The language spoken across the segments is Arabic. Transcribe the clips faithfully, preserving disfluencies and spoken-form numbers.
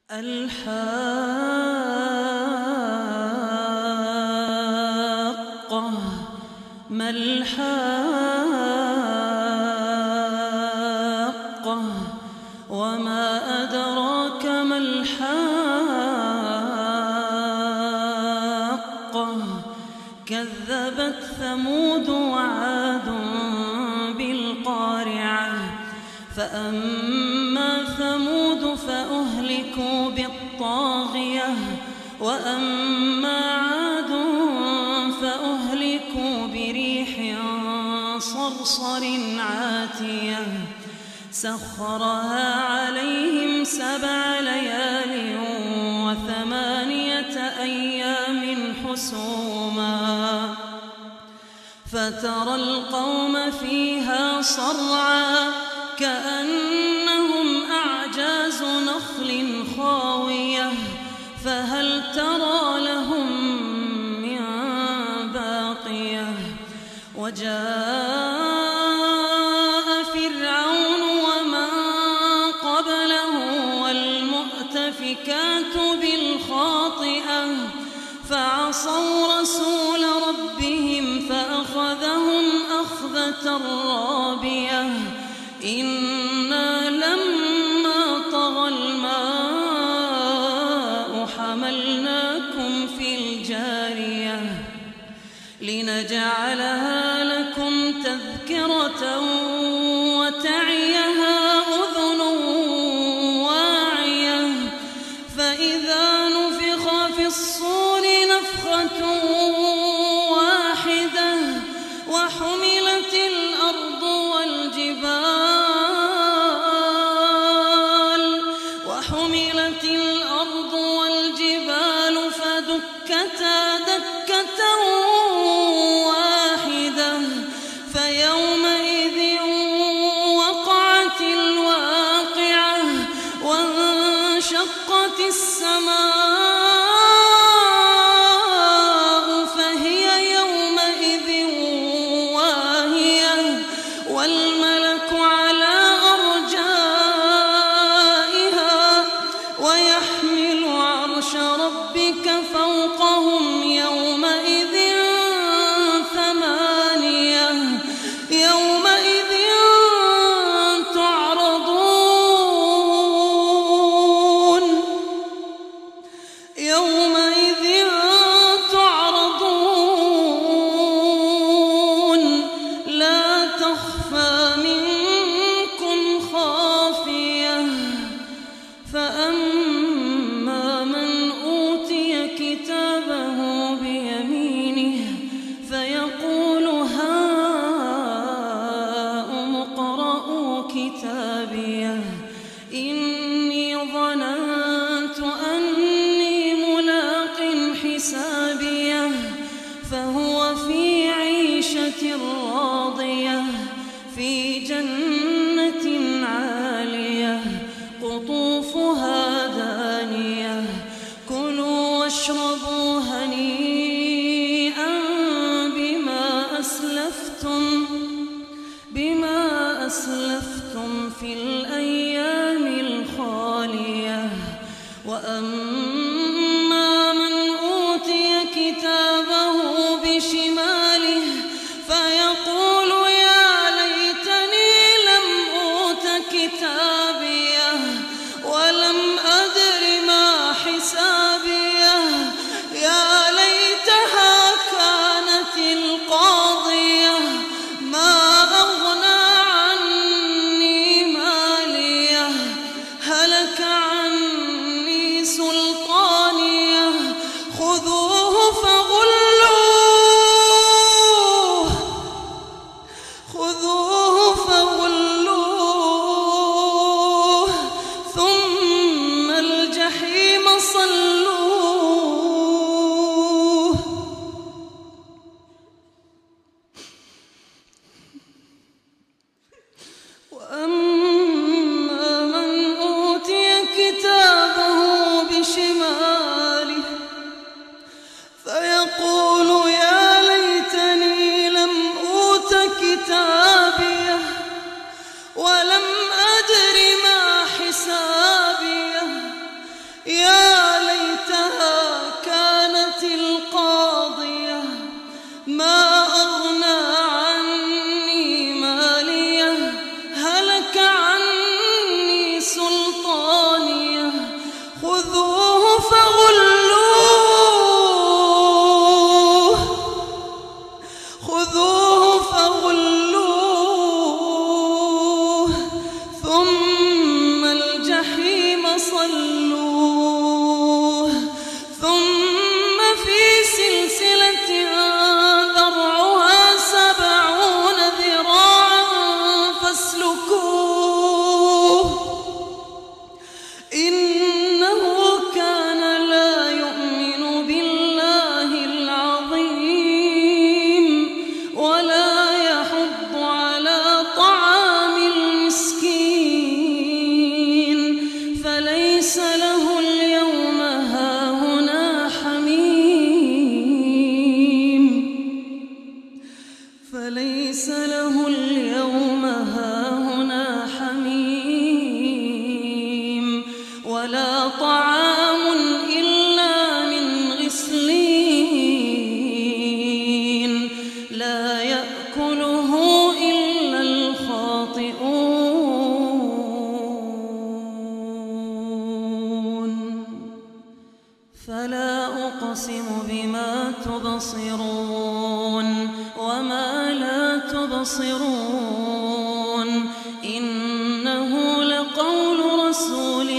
الحاقة ما الحاقة وما أدراك ما الحاقة كذبت ثمود وعاد بالقارعة فأما ثمود فأهلكوا بالطاغية وأما عاد فأهلكوا بريح صرصر عاتية سخرها عليهم سبع ليال وثمانية أيام حسوما فترى القوم فيها صرعا كأنهم أعجاز نخل خاوية فهل ترى لهم من باقية وجاء فرعون ومن قبله والمؤتفكات بالخاطئة فعصوا رسول ربهم فأخذهم أخذة رابية إنا لما طغى الماء حملناكم في الجارية لنجعلها لكم تذكرة وتعيها أذن واعية فإذا نفخ في الصور نفخة واحدة وحملت الأرض والجبال وحملت الأرض والجبال فدكتا دكة واحدة فيومئذ وقعت الواقعة وانشقت السماء فهي يومئذ واهية والملك على أرجائها ويحمل عرش ربك فوقهم يومئذ ثمانية يومئذ تعرضون يومئذ تعرضون لا تخفى منكم خافية فأما من أوتي كتابه بيمينه فيقول هاؤم اقرءوا كتابيه إني ظننت أني ملاق حسابيه فهو في عيشة راضية في جنة عالية قطوفها دانية كلوا واشربوا هنيئا بما أسلفتم بما أسلفتم في الأيام الخالية وأما من أوتي كتابه بشماله فيقول يا ليتني لم أوت كتابيه ولم أدر ما حسابيه يا ليتها كانت القاضية ما أغنى عني ماليه هلك عني سلطانيه خذوه فغلوه خذوه فغلوه ثم الجحيم صلوه وأما من أوتي كتابه بشماله فيقول يا ليتني لم أوت كتابيه ولم أدر ما حسابيه الصانية خذوه فغلوه خذوه فغلوه ثم الجحيم صلوه ثم في سلسلة ذرعها سبعون ذراعا فاسلكوه إنه كان لا يؤمن بالله العظيم ولا يحض على طعام المسكين فليس له اليوم هاهنا حميم فليس له اليوم هاهنا حميم ولا طعام إلا من غسلين لا يأكله إلا الخاطئون فلا أقسم بما تبصرون وما لا تبصرون إنه لقول رسول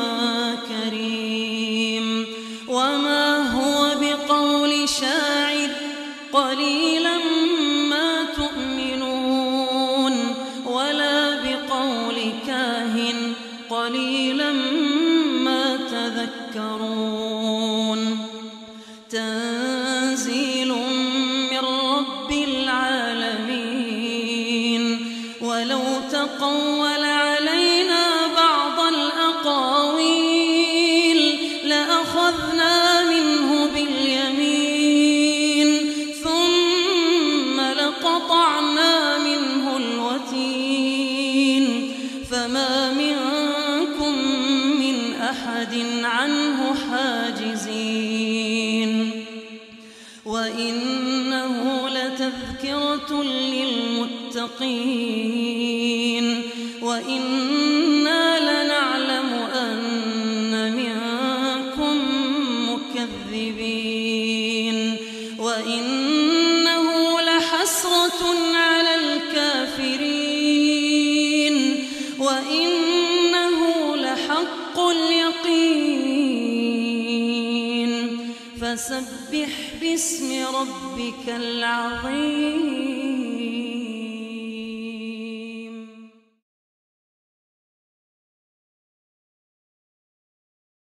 كريم وما هو بقول شاعر قليلا ما تؤمنون ولا بقول كاهن قليلا ما تذكرون تنزيل من رب العالمين ولو تقول علينا بعض الأقاويل لأخذنا منه باليمين ثم لقطعنا منه الوتين فما منكم من أحد عنه حاجزين وإنه لتذكرة للمتقين وإنا لنعلم أن منكم مكذبين وإنه لحسرة على الكافرين وإنه لحق اليقين فسبح باسم ربك العظيم